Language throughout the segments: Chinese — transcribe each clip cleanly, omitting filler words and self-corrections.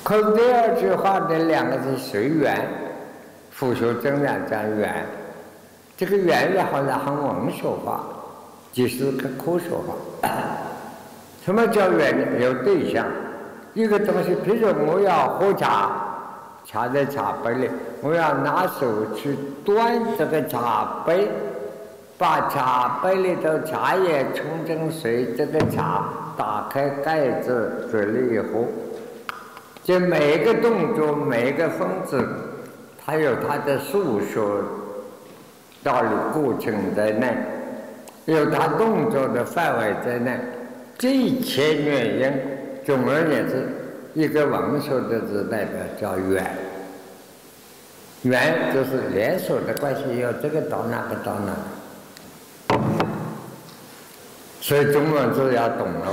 可是第二句话的两个字随缘，复修真然讲缘，这个缘也好像很文学化，即是个科学化。什么叫缘呢？有对象，一个东西，比如我要喝茶，茶在茶杯里，我要拿手去端这个茶杯，把茶杯里头茶叶冲成水，这个茶打开盖子，嘴里一喝。这每一个动作，每一个分子，它有它的诉说道理过程在内，有它动作的范围在内。这一切原因，总而言之，一个文学的字代表叫缘。缘就是连锁的关系，由这个到那个到那个。所以中文字要懂了。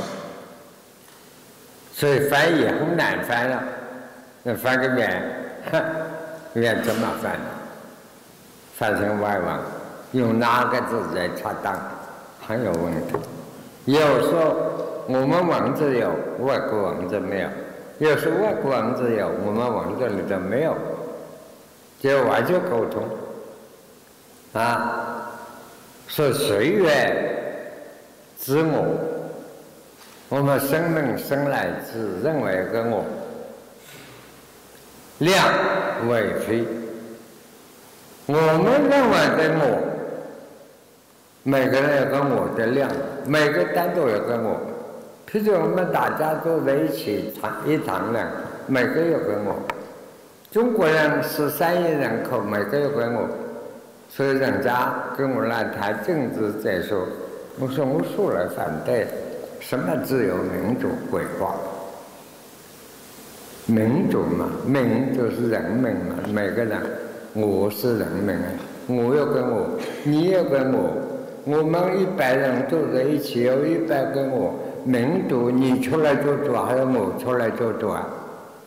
所以翻译很难翻了，那翻个缘，缘怎么翻？翻成外文，用哪个字来恰当，很有问题。有时候我们文字有，外国文字没有；有时候外国文字有，我们文字里头没有，就完全沟通。说随缘知我。我们生命生来只认为一个我，量为非。我们认为的我，每个人有个我的量，每个单独有个我。譬如我们大家坐在一起一堂人，每个有个我。中国人13亿人口，每个有个我。所以人家跟我来谈政治再说，我说我素来反对。什么自由民主鬼话？民主嘛，民就是人民嘛，每个人，我是人民啊，我有个我，你有个我，我们100人坐在一起，有100个我，民主你出来做主，还有我出来做主啊？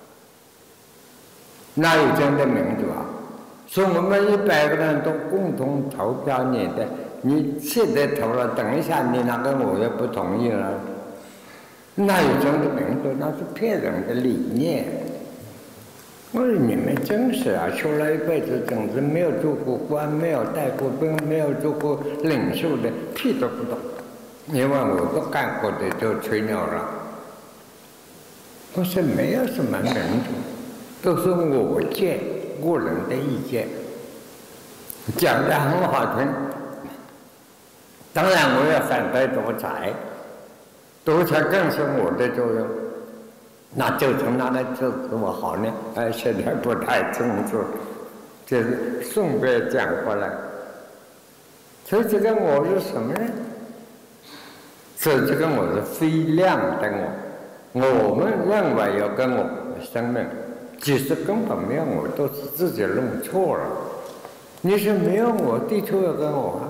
哪有真的民主啊？说我们100个人都共同投票你的。你现在投了，等一下你那个我又不同意了，那有真的民主？那是骗人的理念。我说你们真是啊，修了一辈子政治，没有做过官，没有带过兵，没有做过领袖的，屁都不懂。你问我都干过的就吹牛了。我说没有什么民主，都是我见个人的意见，讲得很好听。当然我也反对独裁，独裁更是我的作用。那就从哪里支持我好呢？现在不太清楚，就是顺便讲过来。所以这个我是什么呢？所以这个我是非量的我。我们认为有个我生命，其实根本没有我，都是自己弄错了。你说没有我，地球有个我啊？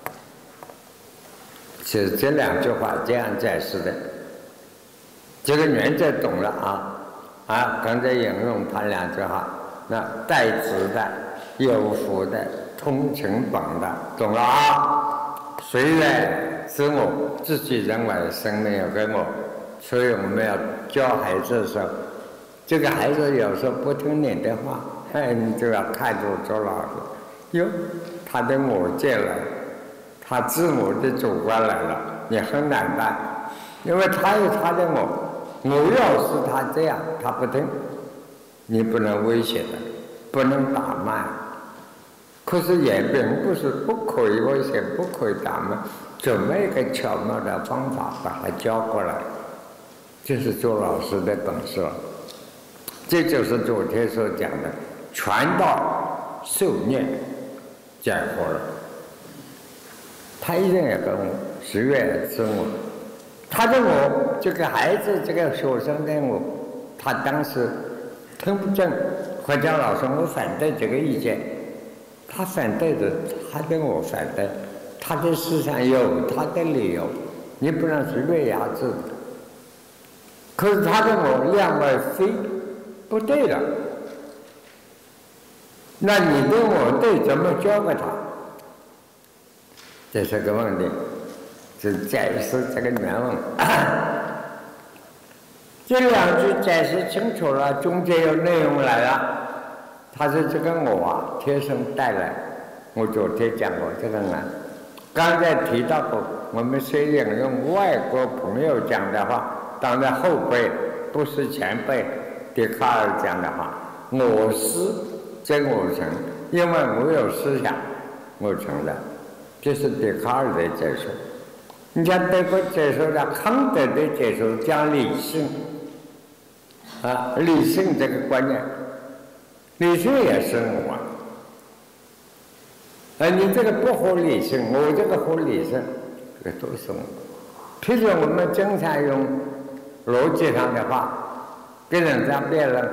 是这2句话这样解释的，这个原则懂了啊！刚才引用他2句话，那带子的、有福的、通情本的，懂了啊？随缘知我，自己认为生命有个我，所以我们要教孩子的时候，这个孩子有时候不听你的话，你就要看住周老师，哟，他的我见了。他自我的主观来了，你很难办，因为他有他的我要是他这样，他不听，你不能威胁他，不能打骂。可是也并不是不可以威胁，不可以打骂，怎么一个巧妙的方法把他教过来，这是做老师的本事了。这就是昨天所讲的传道授业解惑了。他一定有个我，随缘知我。他的我，这个孩子，这个学生的我，他当时听不正，回家老师我反对这个意见，他反对的，他的我反对，他的思想有他的理由，你不能随便压制。可是他的我量为非，不对了，那你的我对，怎么教给他？这是个问题，是解释这个原文。 这两句解释清楚了，中间有内容来了。他说这个我啊，天生带来。我昨天讲过这个呢，刚才提到过，我们虽引用外国朋友讲的话，当然后辈不是前辈笛卡尔讲的话，我思真我成，因为我有思想，我成的，这是笛卡尔的解说。你像德国解说的康德的解说讲理性，理性这个观念，理性也是我。你这个不合理性，我这个合理性，这个都是我。譬如我们经常用逻辑上的话，跟人家辩论，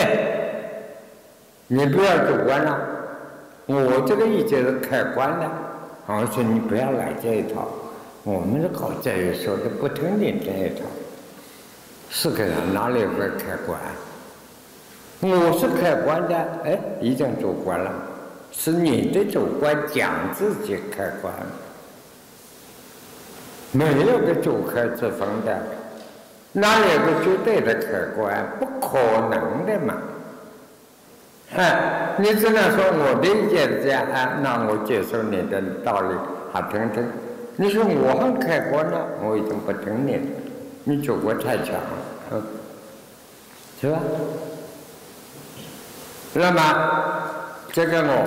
你不要主观了，我这个意见是客观的，我说你不要来这一套，我们是搞这一说的，不听你这一套。是个人哪里会客观？我是客观的，已经主观了。是你的主观讲自己客观，没有个主客之分的，哪有个绝对的客观？不可能的嘛！你只能说我的意见是这样，那我接受你的道理，好听听。你说我很客观了，我已经不听你了，你主观太强了，是吧？那么这个我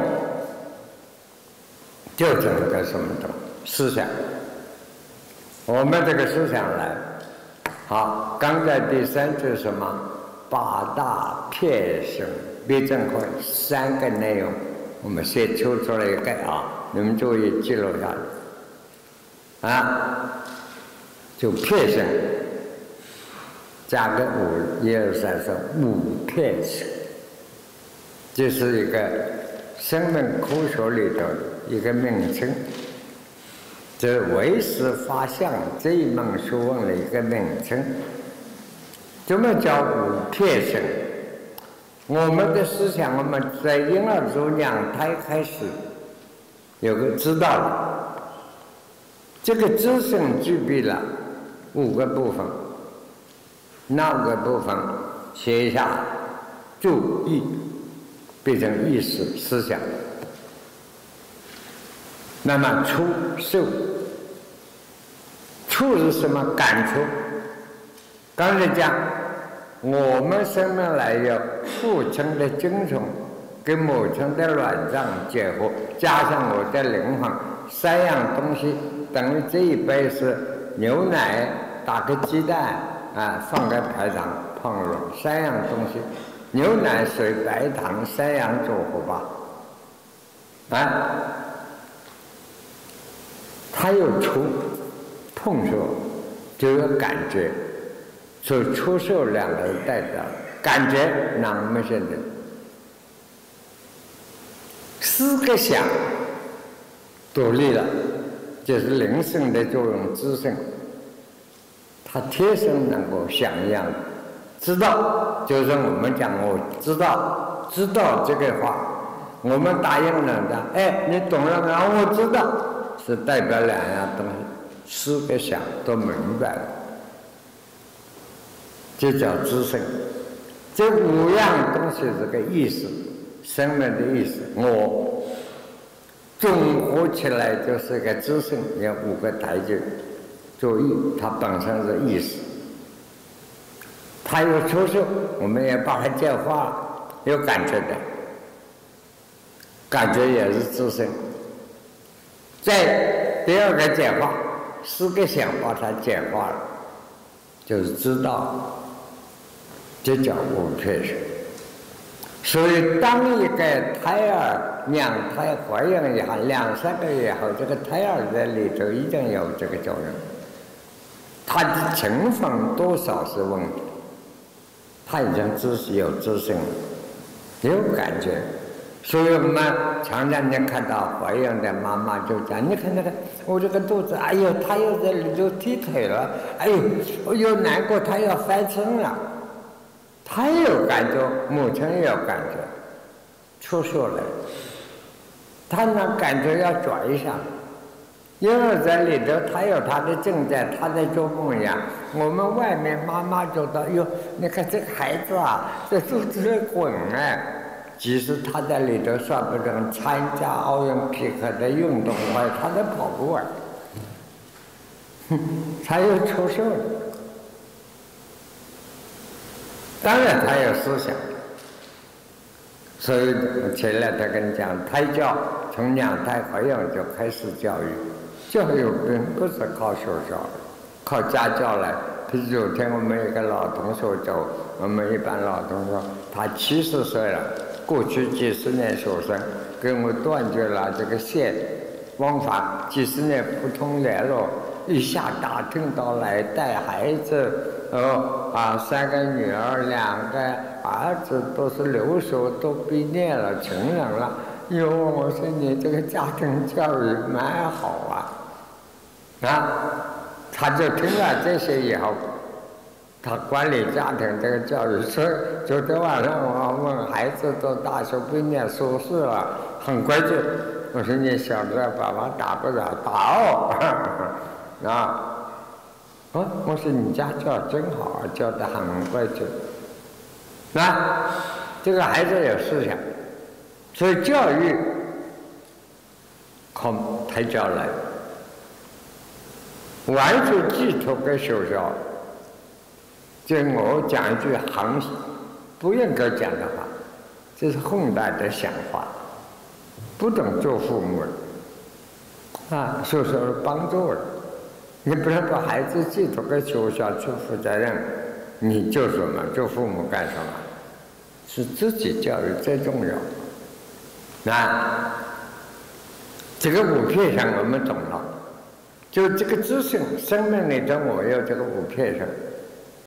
就整个什么的思想，我们这个思想来，好，刚才第三句什么？八大撇生辩证会3个内容，我们先抽出来一个你们注意记录下来，就撇生，加个5，1、2、3、4，五撇生，这是一个生命科学里头一个名称，这是唯识法相这一门学问的一个名称。怎么叫五撇生？我们的思想，我们在婴儿从2胎开始有个知道了，这个知性具备了5个部分，那5个部分写一下，注意变成意识思想。那么触受，触是什么？感触。刚才讲，我们生命来有父亲的精神跟母亲的卵脏结合，加上我的灵魂，3样东西等于这一杯是牛奶打个鸡蛋放个白糖烹饪，3样东西，牛奶水白糖3样组合吧，它有触碰触，就有感觉。所以触受2个人代表感觉，那我们现在4个想独立了，就是灵性的作用，知性，它天生能够想一样，知道就是我们讲我知道这个话，我们答应人的，你懂了吗？我知道，是代表2样东西，4个想都明白了。就叫知性，这5样东西是个意识，生命的意识，我综合起来就是个知性，有5个台阶。注意，它本身是意识，它有触受，我们也把它简化了，有感觉的，感觉也是知性。再第2个简化，4个想把它简化了，就是知道。这叫五撇生。所以当一个胎儿2胎怀孕以后2、3个月后，这个胎儿在里头已经有这个作用，它的成分多少是问题，它已经有知性了，有感觉。所以我们常常能看到怀孕的妈妈就讲，你看那个我这个肚子，哎呦，她又在里头踢腿了，哎呦，我又难过，她要翻身了。他有感觉，母亲也有感觉，触受了，他那感觉要转一下， 婴儿在里头，他有他的正在，他在做梦呀。我们外面妈妈觉得，哟，你看这个孩子啊，在肚子里滚哎。即使他在里头算不成参加奥林匹克的运动会，他在跑步啊，他又出事了。当然他有思想，所以前来他跟你讲，胎教从2胎怀孕就开始教育。教育并不是靠学校，靠家教来。譬如昨天我们一个老同学走，我们一般老同学，他70岁了，过去几十年学生，跟我断绝了这个线往返，几十年不通联络，一下打听到来带孩子，3个女儿，2个儿子都是留学，都毕业了，成人了。哟，我说你这个家庭教育蛮好啊。他就听了这些以后，他管理家庭这个教育，所以昨天晚上我问孩子都大学毕业硕士了，很规矩。我说你小子爸爸打不了，打哦。我说你家教真好，教得很规矩。这个孩子有思想，所以教育靠胎教来。完全寄托给学校，这我讲一句不应该讲的话，这是混蛋的想法，不懂做父母的学校帮助了，你不能把孩子寄托给学校去负责任，你做什么？做父母干什么？是自己教育最重要。这个5片上我们懂了。就这个自信，生命里头我有这个5片上，